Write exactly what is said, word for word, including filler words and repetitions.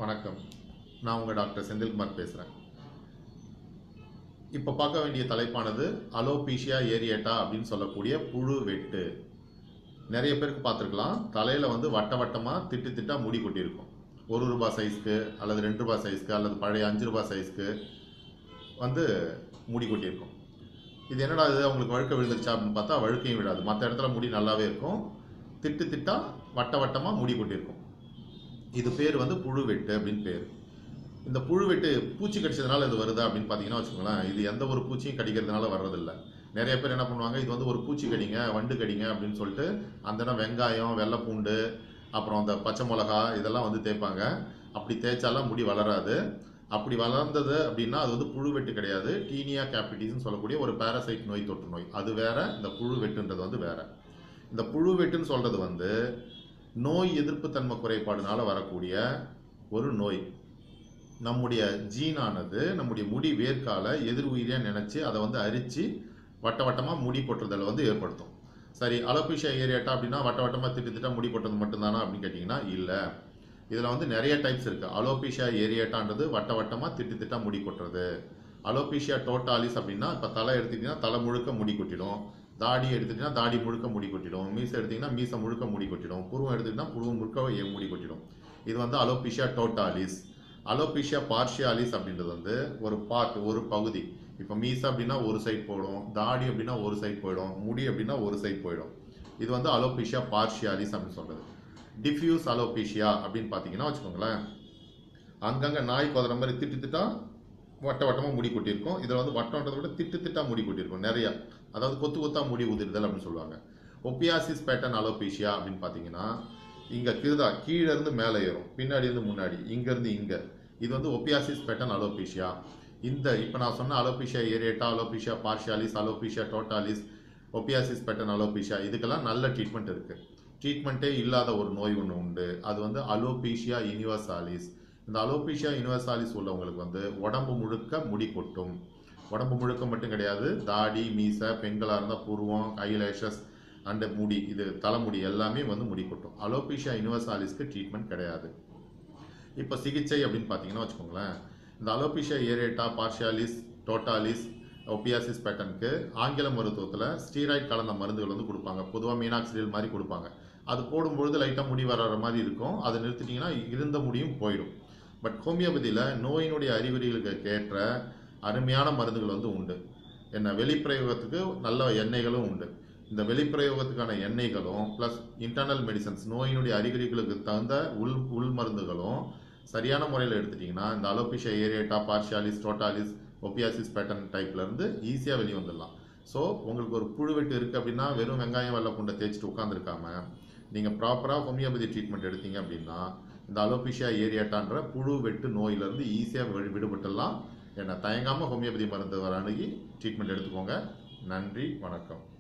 வணக்கம். நான் உங்கள் டாக்டர் செந்தில்குமார் பேசுகிறேன். இப்போ பார்க்க வேண்டிய தலைப்பானது அலோபீஷியா ஏரியேட்டா அப்படின்னு சொல்லக்கூடிய புழு வெட்டு. நிறைய பேருக்கு பார்த்துருக்கலாம், தலையில் வந்து வட்ட வட்டமாக திட்டு திட்டாக முடி கொட்டியிருக்கும். ஒரு ரூபாய் சைஸ்க்கு அல்லது ரெண்டு ரூபாய் சைஸ்க்கு அல்லது பழைய அஞ்சு ரூபாய் சைஸ்க்கு வந்து முடி கொட்டியிருக்கும். இது என்னடா இது, அவங்களுக்கு வழுக்க விழுந்துருச்சா அப்படின்னு பார்த்தா வழுக்கையும் விடாது. மற்ற இடத்துல முடி நல்லாவே இருக்கும், திட்டு திட்டாக வட்ட வட்டமாக முடி கொட்டியிருக்கும். இது பேர் வந்து புழு வெட்டு அப்படின்னு பேர். இந்த புழு வெட்டு பூச்சி கடிச்சதுனால இது வருதா அப்படின்னு பார்த்தீங்கன்னா வச்சுக்கோங்களேன், இது எந்த ஒரு பூச்சியும் கடிக்கிறதுனால வர்றதில்லை. நிறைய பேர் என்ன பண்ணுவாங்க, இது வந்து ஒரு பூச்சி கடிங்க வண்டு கடிங்க அப்படின்னு சொல்லிட்டு அந்த இடம் வெங்காயம், வெள்ளைப்பூண்டு, அப்புறம் அந்த பச்சை மிளகா இதெல்லாம் வந்து தேய்ப்பாங்க. அப்படி தேய்ச்சாலாம் முடி வளராது. அப்படி வளர்ந்தது அப்படின்னா அது வந்து புழு வெட்டு கிடையாது, டீனியா கேபிட்டிஸ்ன்னு சொல்லக்கூடிய ஒரு பாரசைட் நோய், தொற்று நோய். அது வேற, இந்த புழு வெட்டுன்றது வந்து வேற. இந்த புழு வெட்டுன்னு சொல்றது வந்து நோய் எதிர்ப்பு தன்மை குறைபாடுனால வரக்கூடிய ஒரு நோய். நம்முடைய ஜீனானது நம்முடைய முடி வேர்க்கால எதிர் உயிரியாக நினைச்சு அதை வந்து அரிச்சு வட்ட வட்டமாக முடி கொட்டுறதில் வந்து ஏற்படுத்தும். சரி, அலோபீஷியா ஏரியேட்டா அப்படின்னா வட்ட வட்டமாக திட்டு திட்டா முடி கொட்டுறது மட்டும்தானா அப்படின்னு கேட்டிங்கன்னா இல்லை. இதில் வந்து நிறைய டைப்ஸ் இருக்குது. அலோபீஷியா ஏரியேட்டான்றது வட்ட வட்டமாக திட்டு திட்டா முடி கொட்டுறது. அலோபீஷியா டோட்டாலிஸ் அப்படின்னா இப்போ தலை எடுத்துக்கிட்டிங்கன்னா தலை முழுக்க முடி கொட்டிடும். தாடி எடுத்துக்கிட்டிங்கன்னா தாடி முழுக்க முடி கொட்டிடும். மீசை எடுத்திங்கன்னா மீசை முழுக்க முடி கொட்டிடும். புருவம் எடுத்துக்கிட்டிங்கன்னா புருவம் முழுக்க முடி கொட்டிடும். இது வந்து அலோபீஷியா டோட்டாலிஸ். அலோபீஷியா பார்ஷியாலிஸ் அப்படின்றது வந்து ஒரு பார்ட், ஒரு பகுதி. இப்போ மீசை அப்படின்னா ஒரு சைட் போயிடும், தாடி அப்படின்னா ஒரு சைட் போயிடும், முடி அப்படின்னா ஒரு சைட் போயிடும். இது வந்து அலோபீஷியா பார்ஷியாலிஸ் அப்படின்னு சொல்கிறது. டிஃப்யூஸ் அலோபீஷியா அப்படின்னு பார்த்தீங்கன்னா வச்சுக்கோங்களேன், அங்கங்கே நாய் கொதற மாதிரி திட்டு திட்டா வட்ட வட்டமாக முடி கொட்டியிருக்கும். இதில் வந்து வட்டம்ன்றதை விட திட்டு திட்டா முடி கொட்டியிருக்கும் நிறையா. அதாவது கொத்து கொத்தா முடி உதிர்தல் அப்படின்னு சொல்லுவாங்க. ஒப்பியாசிஸ் பேட்டர்ன் அலோபீஷியா அப்படின்னு பார்த்தீங்கன்னா இங்கே கிருதா கீழே இருந்து மேலே ஏறும், பின்னாடி இருந்து முன்னாடி, இங்கேருந்து இங்கே. இது வந்து ஒப்பியாசிஸ் பேட்டர்ன் அலோபீஷியா. இந்த இப்போ நான் சொன்ன alopecia areata, alopecia partialis, alopecia totalis, ophiasis pattern alopecia, இதுக்கெல்லாம் நல்ல ட்ரீட்மெண்ட் இருக்குது. ட்ரீட்மெண்ட்டே இல்லாத ஒரு நோய் ஒன்று உண்டு, அது வந்து அலோபீஷியா யூனிவர்சாலிஸ். இந்த அலோபீஷியா யூனிவர்சாலிஸ் உள்ளவங்களுக்கு வந்து உடம்பு முழுக்க முடி கொட்டும். உடம்பு முழுக்க மட்டும் கிடையாது, தாடி, மீசை, பெண்களாக இருந்தால் புருவம், ஐலேஷஸ் அண்டு முடி, இது தலைமுடி எல்லாமே வந்து முடி கொட்டும். அலோபீஷியா யூனிவர்சாலிஸ்க்கு ட்ரீட்மெண்ட் கிடையாது. இப்போ சிகிச்சை அப்படின்னு பார்த்தீங்கன்னா வச்சுக்கோங்களேன், இந்த அலோபீஷியா ஏரியேட்டா, பார்ஷியாலிஸ், டோட்டாலிஸ், ஒப்பியாசிஸ் பேட்டர்னுக்கு ஆங்கில மருத்துவத்தில் ஸ்டீராய்ட் கலந்த மருந்துகள் வந்து கொடுப்பாங்க. பொதுவாக மீனாக்சிடில் மாதிரி கொடுப்பாங்க. அது போடும்பொழுது லைட்டாக முடி வர்ற மாதிரி இருக்கும். அதை நிறுத்திட்டிங்கன்னா இருந்த முடியும் போயிடும். பட் ஹோமியோபதியில் நோயினுடைய அறிகுறிகளுக்கு ஏற்ற அருமையான மருந்துகள் வந்து உண்டு. என்ன, வெளிப்பிரயோகத்துக்கு நல்ல எண்ணெய்களும் உண்டு. இந்த வெளிப்பிரயோகத்துக்கான எண்ணெய்களும் ப்ளஸ் இன்டர்னல் மெடிசன்ஸ், நோயினுடைய அறிகுறிகளுக்கு தகுந்த உள் உள் மருந்துகளும் சரியான முறையில் எடுத்துட்டிங்கன்னா இந்த அலோபீஷியா ஏரியேட்டா, பார்ஷியாலிஸ், டோட்டாலிஸ், ஒப்பியாசிஸ் பேட்டர்ன் டைப்லேருந்து ஈஸியாக வெளியே வந்துடலாம். ஸோ உங்களுக்கு ஒரு புழு வெட்டு இருக்குது அப்படின்னா வெறும் வெங்காயம் வெள்ளை பூண்டை தேய்ச்சிட்டு உட்காந்துருக்காம நீங்கள் ப்ராப்பராக ஹோமியோபதி ட்ரீட்மெண்ட் எடுத்தீங்க அப்படின்னா இந்த அலோபீஷியா ஏரியாட்டான்ற புழு வெட்டு நோயிலேருந்து ஈஸியாக விடுபட்டுடலாம். என்ன, தயங்காமல் ஹோமியோபதி மருந்து வர அணுகி ட்ரீட்மெண்ட் எடுத்துக்கோங்க. நன்றி, வணக்கம்.